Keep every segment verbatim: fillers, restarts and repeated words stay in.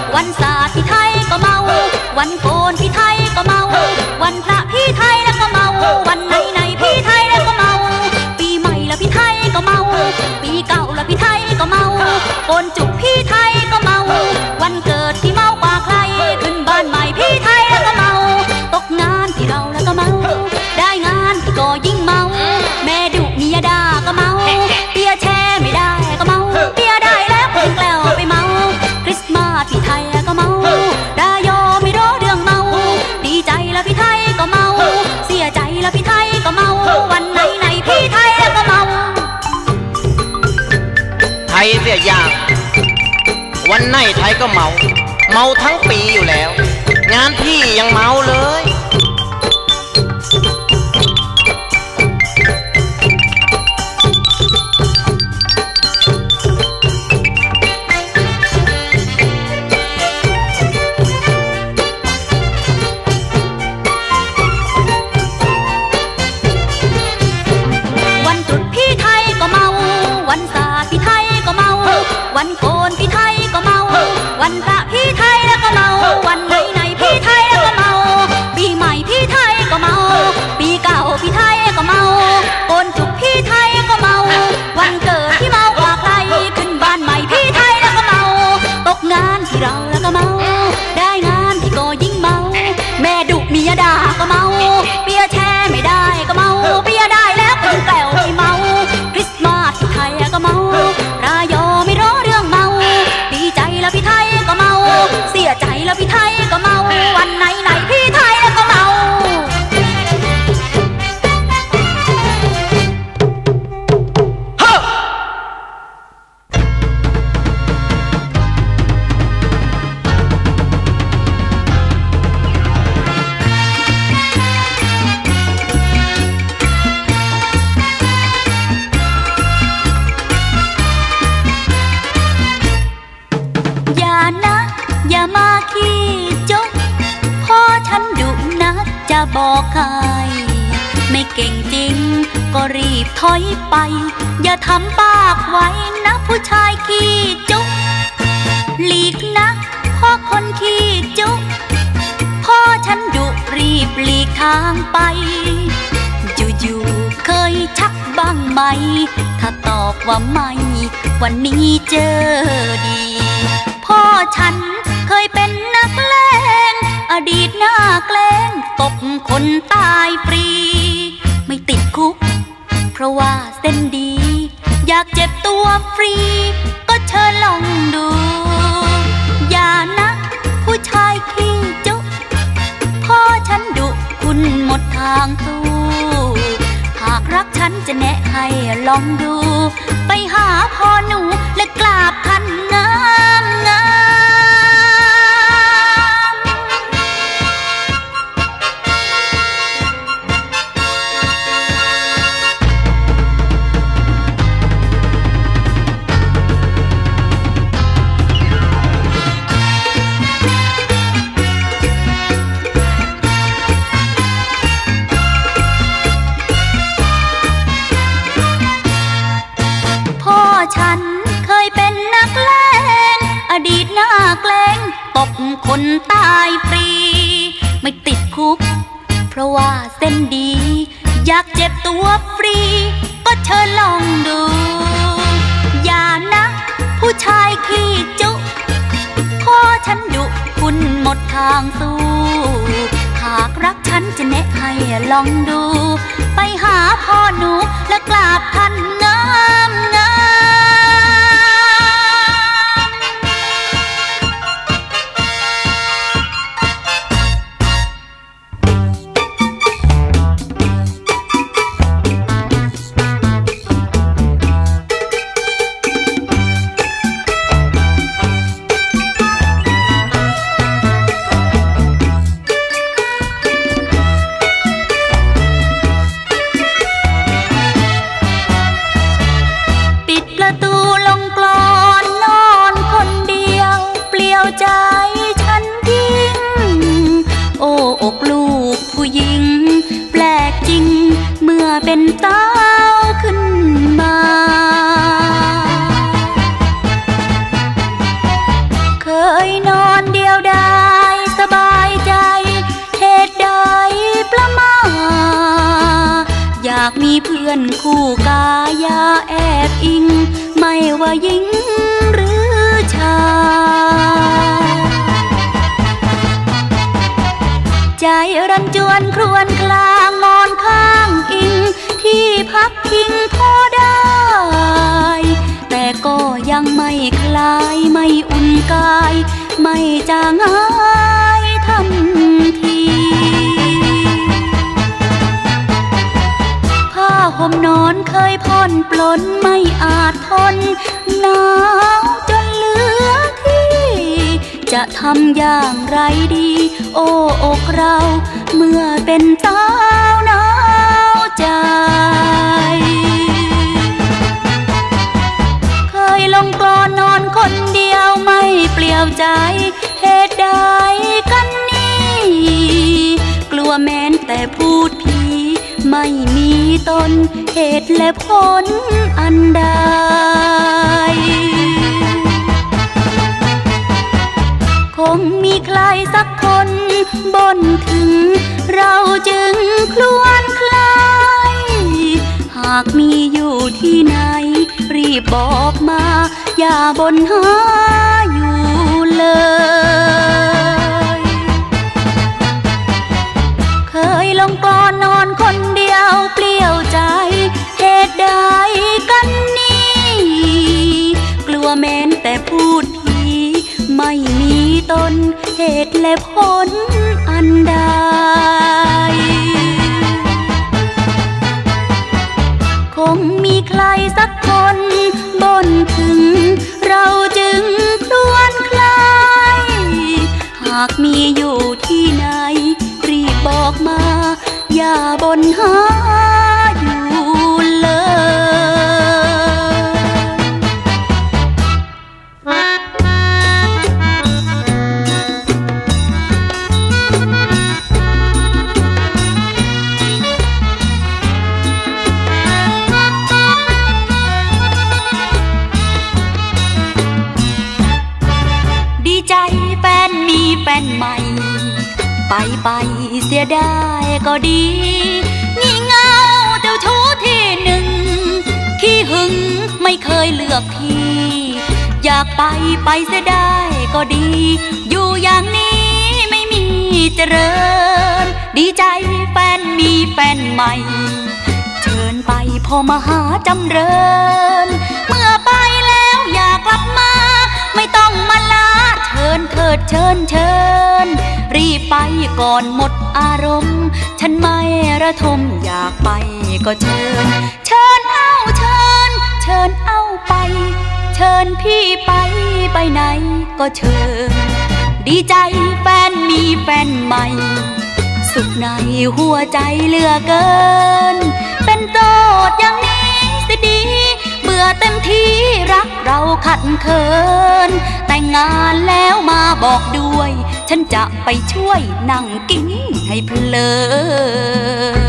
วันศาสตร์พี่ไทยก็เมาวันโกนพี่ไทยก็เมาวันพระพี่ไทยแล้วก็เมาวันไหนไหนพี่ไทยแล้วก็เมาปีใหม่แล้วพี่ไทยก็เมาปีเก่าแล้วพี่ไทยก็เมาโกนจุกพี่ไทยก็เมาวันเกิดที่เมากว่าใครขึ้นบ้านใหม่พี่ไทยแล้วก็เมาตกงานที่เราแล้วก็เมาได้งานที่ก็ยิ่งเมาแม่ดุเมียด่าก็เมาเปียแช่ไม่ได้ก็เมาเปียได้แล้วเพิ่งแล้วไปเมาคริสต์มาสพี่ไทยก็เมาดายอไม่รู้เรื่องเมาดีใจแล้วพี่ไทยก็เมาเสียใจแล้วพี่ไทยก็เมาวันไหนไหนพี่ไทยก็เมาไทยเสียอย่างวันไหนไทยก็เมาเมาทั้งปีอยู่แล้วงานพี่ยังเมาเลยวันโกนพี่ไทยก็เมาวันพระพี่ไทยแล้วก็เมาวันไหนไหนพี่ไทยแล้วก็เมาปีใหม่พี่ไทยก็เมาปีเก่าพี่ไทยก็เมาโกนจุกพี่ไทยก็เมาวันเกิดที่เมากว่าใครขึ้นบ้านใหม่พี่ไทยแล้วก็เมาตกงานที่เราแล้วก็เมาได้งานที่ก็ยิ่งเมาแม่ดุเมียด่าก็เมาเปียแช่ไม่ได้ก็เมาเปียได้แล้วเป็นแกล้วไม่เมาคริสต์มาสพี่ไทยก็เมารายอไม่รู้เรื่องเมาดีใจแล้วพี่ไทยก็เมาเสียใจแล้วพี่ไทยก็เมาวันไหนไหนพี่ไทยก็เมาอย่ามาขี้จุกพ่อฉันดุนักจะบอกใครไม่เก่งจริงก็รีบถอยไปอย่าทำปากไว้นะผู้ชายขี้จุกหลีกนะพ่อคนขี้จุกพ่อฉันดุรีบหลีกทางไปอยู่ๆเคยชักบ้างไหมถ้าตอบว่าไม่วันนี้เจอดีพ่อฉันเคยเป็นนักเลงอดีตหน้าแกล้งตบคนตายฟรีไม่ติดคุกเพราะว่าเส้นดีอยากเจ็บตัวฟรีก็เชิญลองดูอย่านะผู้ชายขี้จุกพ่อฉันดุคุณหมดทางสู้หากรักฉันจะแนะให้ลองดูไปหาพ่อหนูและกราบท่านงามงามฉันเคยเป็นนักเลงอดีตหน้าแกล้งตบคนตายฟรีไม่ติดคุกเพราะว่าเส้นดีอยากเจ็บตัวฟรีก็เชิญลองดูอย่านะผู้ชายขี้จุพ่อฉันดุคุณหมดทางสู้หากรักฉันจะแนะให้ลองดูไปหาพ่อหนูและกราบท่านงามงามอนคู่กายาแอบอิงไม่ว่าหญิงหรือชายใจรันจวนครวนคลางนอนข้างอิงที่พักพิงพอได้แต่ก็ยังไม่คลายไม่อุ่นกายไม่จางหายทันทีผ้าห่มนอนเคยผ่อนปลนไม่อาจทนหนาวจนเหลือที่จะทำอย่างไรดีโอ้อกเราเมื่อเป็นสาวหนาวใจเคยลงกลอนนอนคนเดียวไม่เปลี่ยวใจเหตุใดกันนี่กลัวแม้นแต่พูดผีไม่มีตนเหตุและผลอันใดคงมีใครสักคนบ่นถึงเราจึงคลวนคลายหากมีอยู่ที่ไหนรีบบอกมาอย่าบ่นหาอยู่เลยเคยลงกลอนนอนคนเดียวเปลี่ยวใจเหตุใดกันนี่กลัวแม้นแต่พูดผีไม่มีตนเหตุและผลอันใดคงมีใครสักคนบ่นถึงเราจึงครวนคลายหากมีอยู่ที่ไหนรีบบอกมาอย่าบ่นหาอยู่แฟนใหม่ไปไปเสียได้ก็ดีงี่เงาเจ้าชู้ที่หนึ่งขี้หึงไม่เคยเลือกที่อยากไปไปเสียได้ก็ดีอยู่อย่างนี้ไม่มีเจริญดีใจแฟนมีแฟนใหม่เชิญไปพอมาหาจำเริญเมื่อไปแล้วอยากกลับมาไม่ต้องมาลาเชิญเถิดเชิญเชิญรีบไปก่อนหมดอารมณ์ฉันไม่ระทมอยากไปก็เชิญเชิญเอาเชิญเชิญเอาไปเชิญพี่ไปไปไหนก็เชิญดีใจแฟนมีแฟนใหม่สุขในหัวใจเหลือเกินเป็นโสดอย่างนี้สิดีเบื่อเต็มที่รักเราขัดเคินแต่งงานแล้วมาบอกด้วยฉันจะไปช่วยนั่งกิ้งให้เพลิน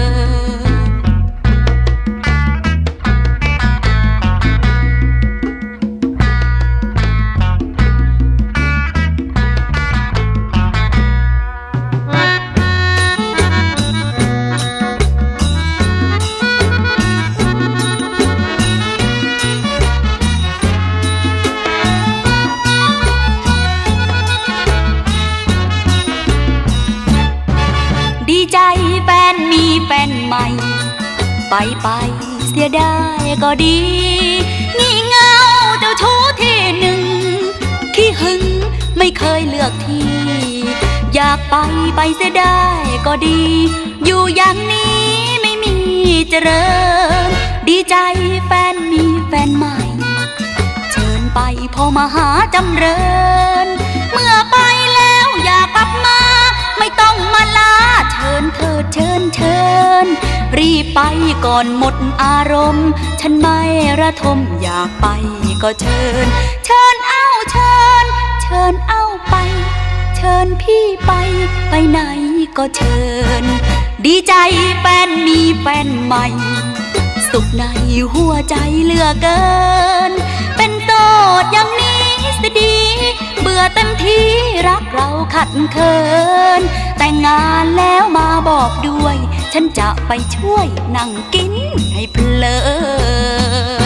แฟนใหม่ไปไปเสียได้ก็ดีงี่เงาเจ้าชู้ที่หนึ่งขี้หึงไม่เคยเลือกที่อยากไปไปเสียได้ก็ดีอยู่อย่างนี้ไม่มีเจริญดีใจแฟนมีแฟนใหม่เชิญไปพอมาหาจำเริญเมื่อไปแล้วอยากกลับมาไม่ต้องมาลาเชิญเถิดเชิญเชิญรีบไปก่อนหมดอารมณ์ฉันไม่ระทมอยากไปก็เชิญเชิญเอาเชิญเชิญเอาไปเชิญพี่ไปไปไหนก็เชิญดีใจแฟนมีแฟนใหม่สุขในหัวใจเหลือเกินเป็นโสดอย่างนี้สิดีเบื่อเต็มที่รักเราขัดเคินแต่งงานแล้วมาบอกด้วยฉันจะไปช่วยนั่งกินให้เพลิน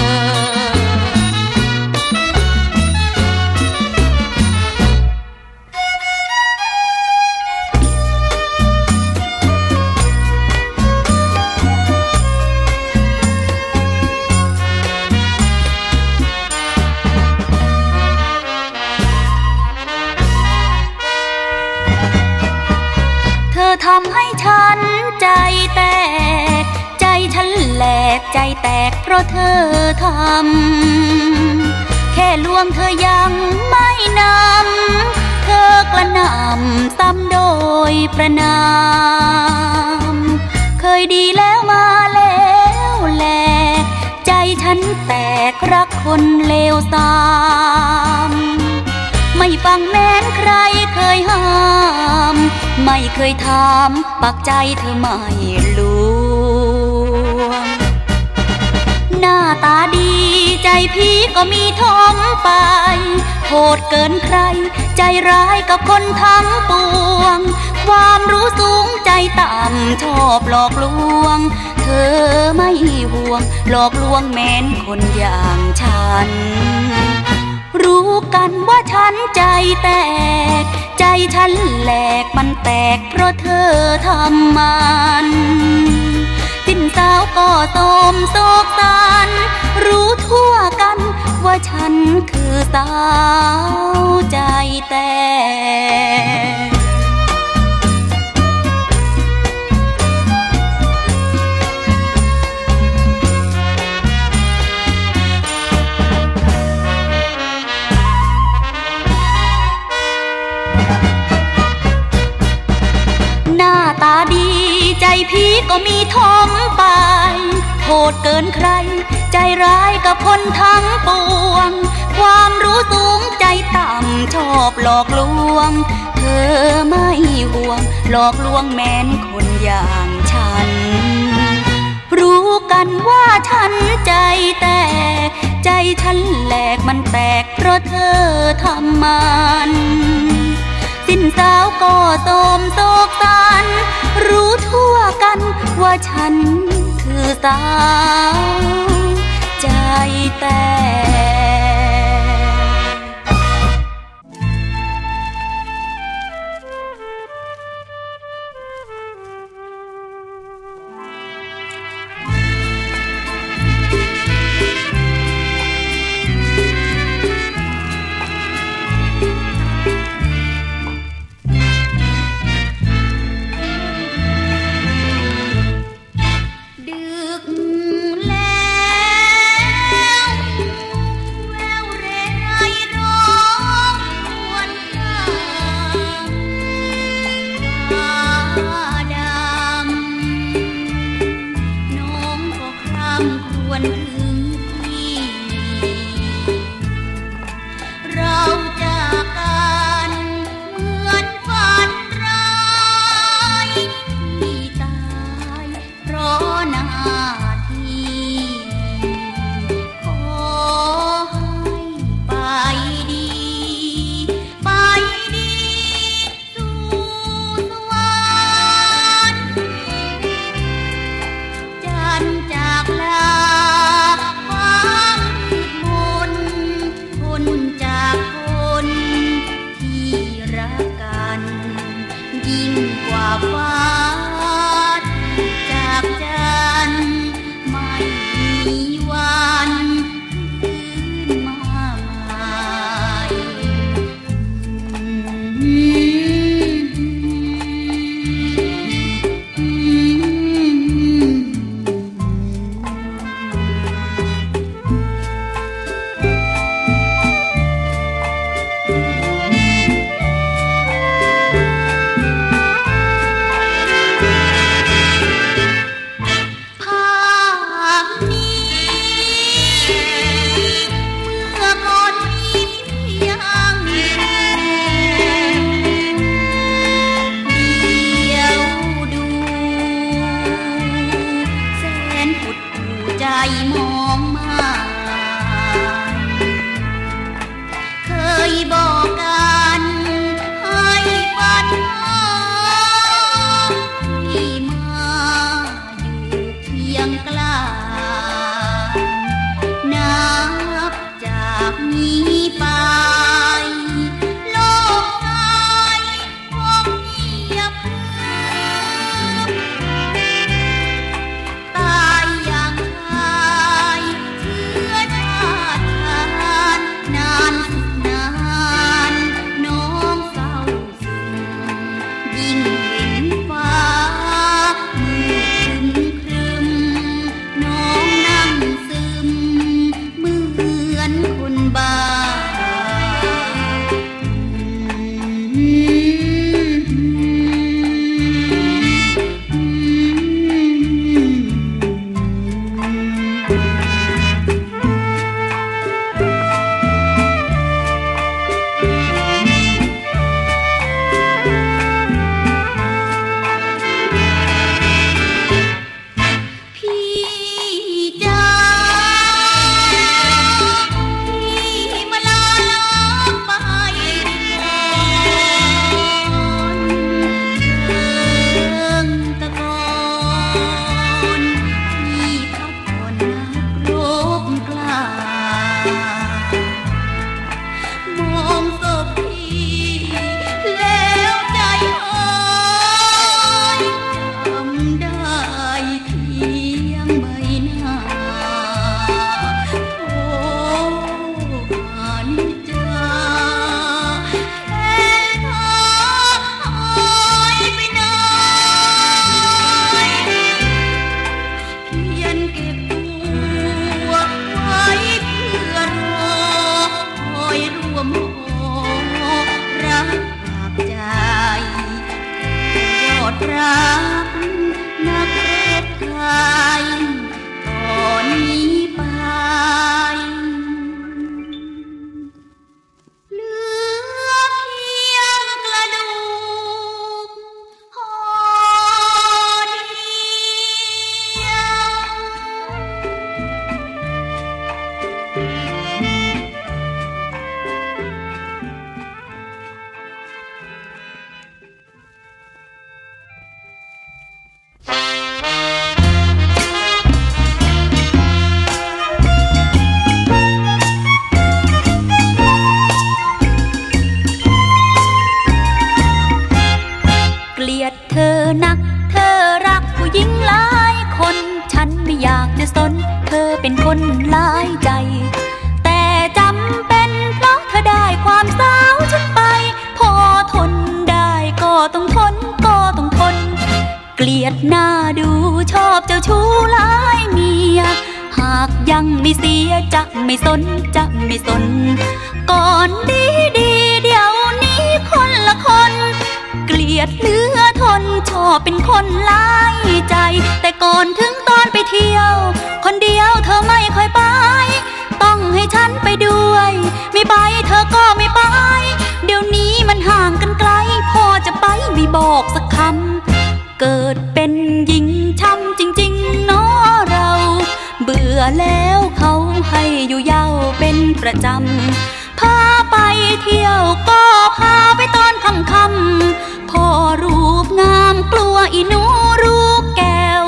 ทำให้ฉันใจแตกใจฉันแหลกใจแตกเพราะเธอทำแค่ลวงเธอยังไม่นำเธอกระหน่ำซ้ำโดยประนามเคยดีแล้วมาแล้วแลใจฉันแตกรักคนเลวทรามไม่ฟังแม้นใครเคยห้ามไม่เคยถามปักใจเธอไม่ลวงหน้าตาดีใจพี่ก็มีทอมไปโหดเกินใครใจร้ายกับคนทั้งปวงความรู้สูงใจต่ำชอบหลอกลวงเธอไม่ห่วงหลอกลวงแม้นคนอย่างฉันรู้กันว่าฉันใจแตกใจฉันแหลกมันแตกเพราะเธอทำมันสิ้นสาวก็โศมโศกสันรู้ทั่วกันว่าฉันคือสาวใจแตกตาดีใจพี่ก็มีทอมไปโหดเกินใครใจร้ายกับคนทั้งปวงความรู้สูงใจต่ำชอบหลอกลวงเธอไม่ห่วงหลอกลวงแม้นคนอย่างฉันรู้กันว่าฉันใจแตกใจฉันแหลกมันแตกเพราะเธอทำมันสิ้นสาวก็โศมโศกสันรู้ทั่วกันว่าฉันคือสาวใจแตกรักนักรบไทยต่อนนี้ไปเหลือเพียงกระดูกห่อเดียวเกลียดเธอนักเธอรักผู้หญิงหลายคนฉันไม่อยากจะสนเธอเป็นคนหลายใจแต่จำเป็นเพราะเธอได้ความสาวฉันไปพอทนได้ก็ต้องทนก็ต้องทนเกลียดหน้าดูชอบเจ้าชู้หลายเมียหากยังไม่เสียจะไม่สนจะไม่สนก่อนดีดีเดี๋ยวนี้คนละคนเกลียดเหลือทนชอบเป็นคนหลายใจแต่ก่อนถึงตอนไปเที่ยวคนเดียวเธอไม่ค่อยไปต้องให้ฉันไปด้วยไม่ไปเธอก็ไม่ไปเดี๋ยวนี้มันห่างกันไกลพอจะไปไม่บอกสักคำเกิดเป็นหญิงช้ำจริงๆเนาะเราเบื่อแล้วเขาให้อยู่ยาวเป็นประจำพาไปเที่ยวก็พาไปตอนค่ำๆพอรูปงามกลัวอีหนูรูปแก้ว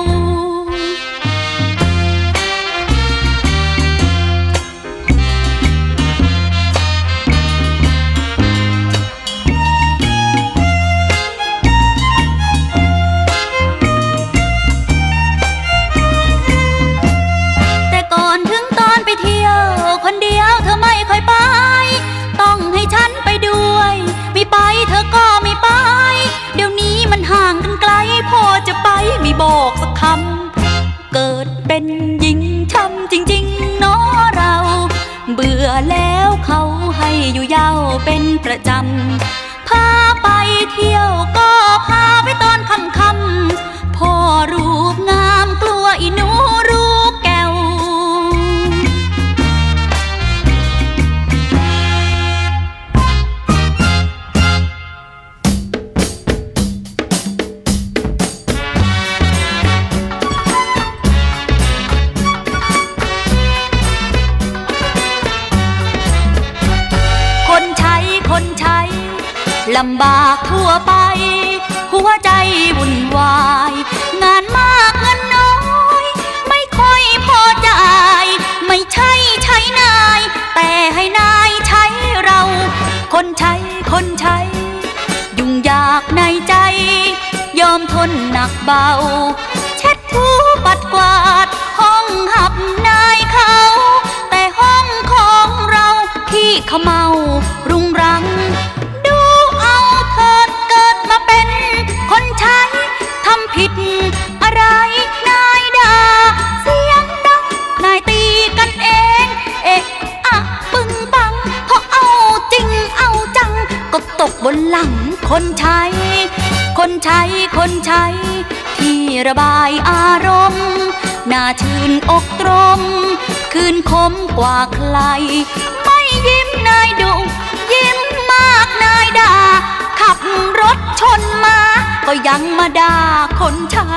แต่ก่อนถึงตอนไปเที่ยวคนเดียวเธอไม่ค่อยไปต้องให้ฉันไปด้วยไม่ไปเธอก็ไม่ไปเดี๋ยวนี้มันห่างกันไกลพอจะไปไม่บอกสักคำเกิดเป็นหญิงช้ำจริงๆเนาะเราเบื่อแล้วเขาให้อยู่ยาวเป็นประจำพาไปเที่ยวก็พาไปตอนค่ำๆพอรูปงามกลัวอีหนูรูปแก้วคนใช้ลำบากทั่วไปหัวใจวุ่นวายงานมากเงินน้อยไม่ค่อยพอจ่ายไม่ใช่ใช้นายแต่ให้นายใช้เราคนใช้คนใช้ยุ่งยากในใจยอมทนหนักเบาเช็ดถูปัดกวาดห้องหับนายเขาแต่ห้องของเราที่เขาเมารุงรังดูเอาเถิดเกิดมาเป็นคนใช้ทำผิดอะไรนายด่าเสียงดังนายตีกันเองเอ๊ะอะปึ้งปังพอเอาจริงเอาจังก็ตกบนหลังคนใช้คนใช้คนใช้ที่ระบายอารมณ์น่าชื่นอกตรมคืนคมกว่าใครไม่ยิ้มนายดุยิ้มมากนายด่าขับรถชนมาก็ยังมาด่าคนใช้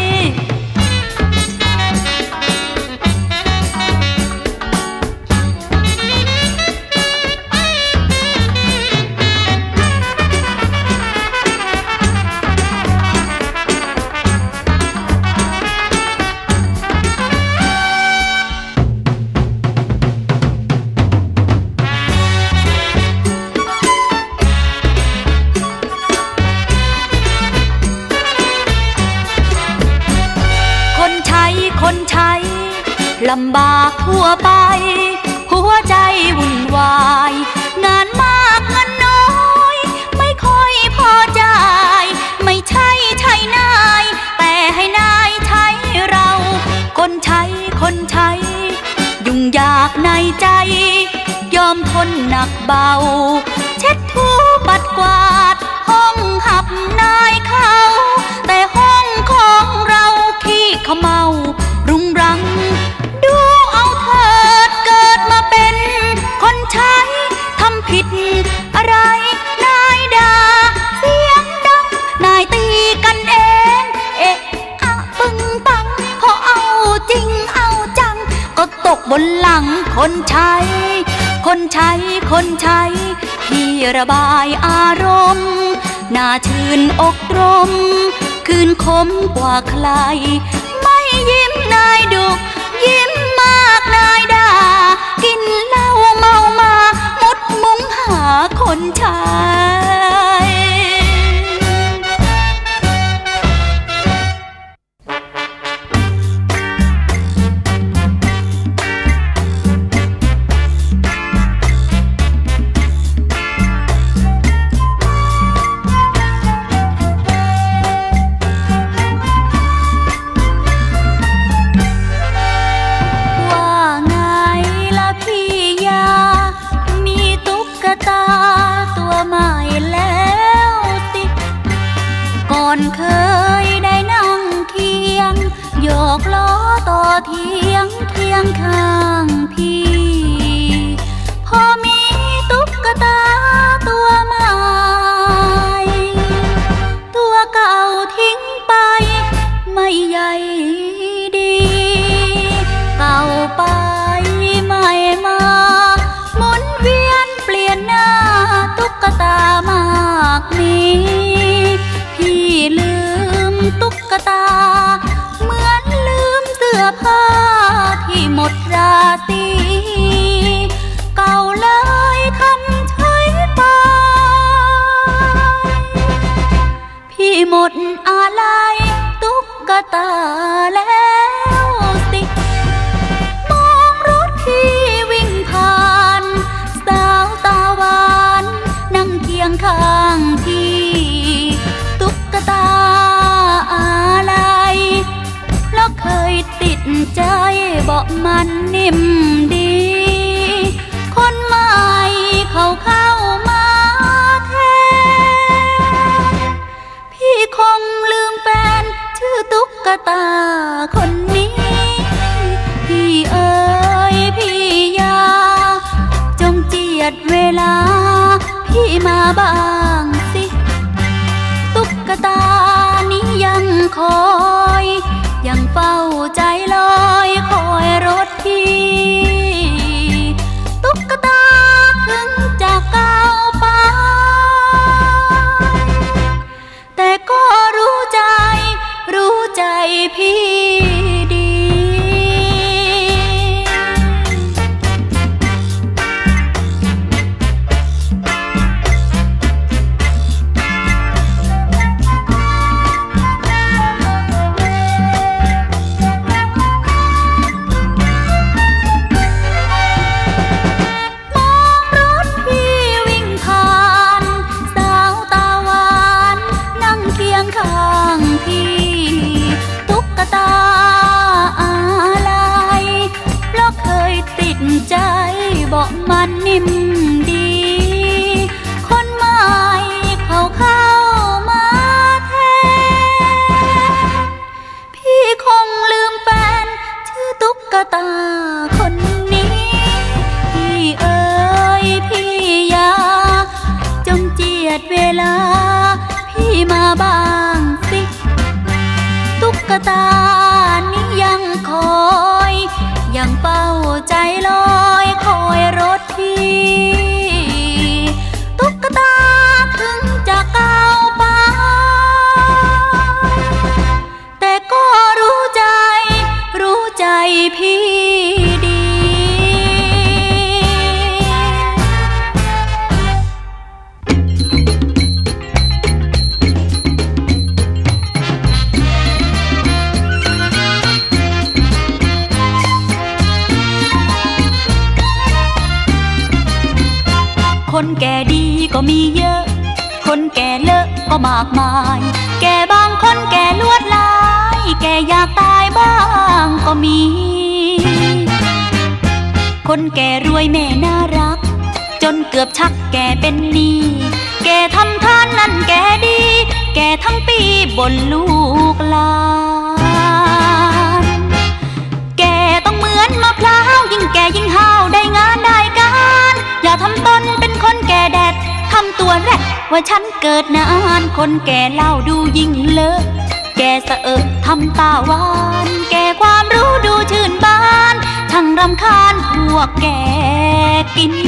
คนใช้ลำบากทั่วไปหัวใจวุ่นวายงานมากเงินน้อยไม่ค่อยพอจ่ายไม่ใช่ใช้นายแต่ให้นายใช้เราคนใช้คนใช้ยุ่งยากในใจยอมทนหนักเบาเช็ดถูปัดกวาดห้องหับนายเขาแต่อะไรนายด่าเสียงดังนายตีกันเองเอ๊ะอะปึงปังพอเอาจริงเอาจังก็ตกบนหลังคนใช้คนใช้คนใช้ที่ระบายอารมณ์น่าชื่นอกตรมคืนคมกว่าใครไม่ยิ้มนายดุยิ้มมากนายด่ากินเหล้าเมามามุดมุ้งหาคนใช้เคยได้นั่งเคียงโยกล้อต่อเทียงเทียงข้างพี่พอมีตุ๊กตาตัวใหม่ตัวเก่าทิ้งไปไม่ใหญ่ดีเก่าไปไม่มาหมุนเวียนเปลี่ยนหน้าตุ๊กตามากมีพี่ลืมตุ๊กตาเหมือนลืมเสื้อผ้าที่หมดราศีเก่าเลยทำใช้ไปพี่หมดอะไรตุ๊กตาแล้วสิมองรถที่วิ่งผ่านสาวตาหวานนั่งเคียงข้างพี่ตุ๊กตาอะไรแล้วเคยติดใจบอกมันนิ่มดีคนใหม่เขาเข้ามาแทนพี่คงลืมแฟนชื่อตุ๊กตาคนนี้พี่เอ๋ยพี่ยาจงเจียดเวลาพี่มาบ้างสิตุ๊กตานี้ยังคอยยังเฝ้าใจลอยคอยรถพี่ตุ๊กตาถึงจะเก่าไปแต่ก็รู้ใจรู้ใจพี่ดีใจบอกมันนิ่มดีคนใหม่เขาเข้ามาแทนพี่คงลืมแฟนชื่อตุ๊กตาคนนี้พี่เอ๋ยพี่ยาจงเจียดเวลาพี่มาบ้างสิตุ๊กตานี้ยังคอยยังเฝ้าใจลอยคอยรถพี่ตุ๊กตาถึงจะเก่าไปแต่ก็รู้ใจรู้ใจพี่ดีคนแก่ดีก็มีเยอะคนแก่เลอะก็มากมายแก่บางคนแก่ลวดลายแก่อยากตายบ้างก็มีคนแก่รวยแม่น่ารักจนเกือบชักแก่เป็นหนี้แก่ทำทานนั่นแก่ดีแก่ทั้งปีบนลูกหลานแก่ต้องเหมือนมะพร้าวยิ่งแก่ยิ่งห้าวได้งานได้การอย่าทำตนเป็นคนแก่แดดว่าฉันเกิดนานคนแก่เล่าดูยิ่งเลอะแกสะเอะทำตาหวานแกความรู้ดูชื่นบานทั้งรำคาญพวกแกกิน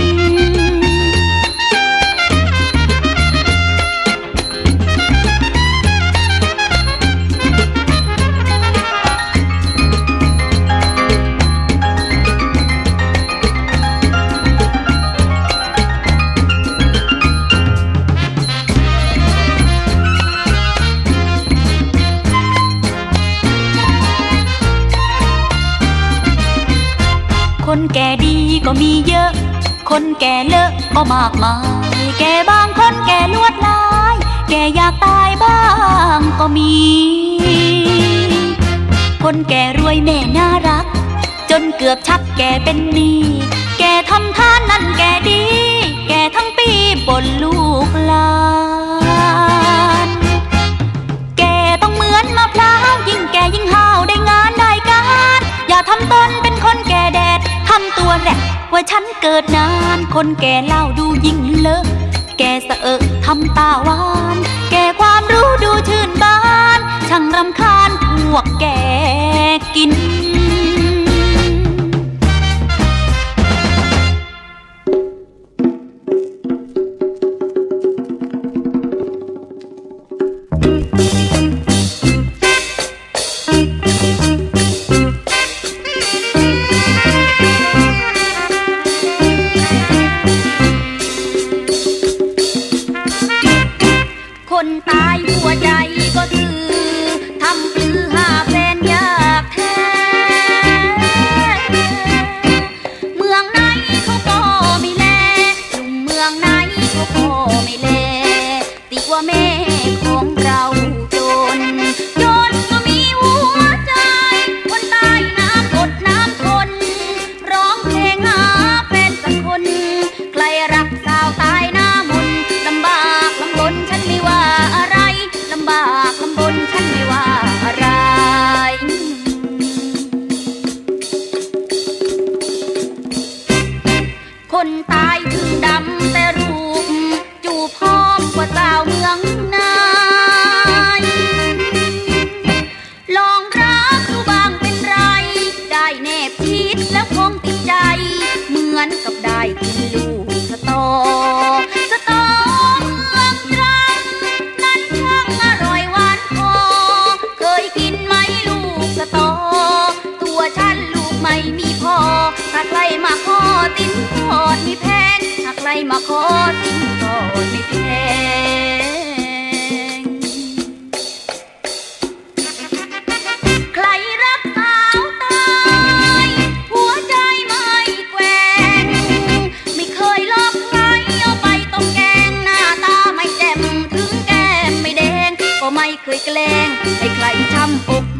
คนแก่ดีก็มีเยอะคนแก่เลอะก็มากมายแกบางคนแก่ลวดลายแกอยากตายบ้างก็มีคนแก่รวยแม่น่ารักจนเกือบชักแกเป็นหนี้แกทำท่านั่นแกดีแกทั้งปีบ่นลูกหลานแกต้องเหมือนมะพร้าวยิ่งแกยิ่งห้าวได้งานได้การอย่าทำตนเป็นคนแก่แดดทำตัวแรกว่าฉันเกิดนานคนแก่เล่าดูยิ่งเลอะแกสะเอะทำตาหวานแกความรู้ดูชื่นบานช่างรำคาญพวกแกกินคนตายหัวใจก็คือทำปลือหาแฟนยากแท้เมืองไหนเขาก็ไม่แลหนุ่มเมืองไหนเขาก็ไม่แลติว่าแม่ของเราจนจนก็มีหัวใจคนตายน้ำอดน้ำทนร้องเพลงหาแฟนสักคนใครรักสาวตายหน้ามนลำบากลำบนฉันไม่ว่าอะไรลำบากลำบนฉันไม่ว่าอะไรคนตายถึงดำแต่รูปจูบหอมกว่าสาวเมืองนายลองรักดูบ้างเป็นไรได้แนบชิดแล้วคงติดใจเหมือนกับได้กินลูกสตอสตอเมืองตรังนั้นช่างอร่อยหวานคอเคยกินไหมลูกสตอตัวฉันลูกไม่มีพอถ้าใครมาขอติ้นทอดไม่แพงถ้าใครมาขอติ้นทอดไม่แพงใครรักสาวตายหัวใจไม่แกว่งไม่เคยลอกใครเอาไปต้มแกงหน้าตาไม่แจ่มถึงแก้มไม่แดงก็ไม่เคยแกล้งให้ใครช้ำอก